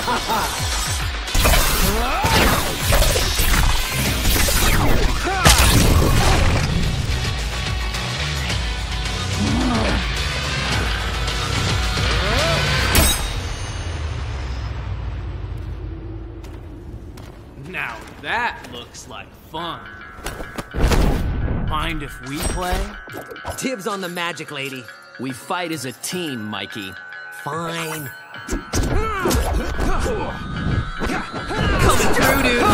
Now that looks like fun. Mind if we play? Dibs on the magic, lady. We fight as a team, Mikey. Fine. Coming through, dude.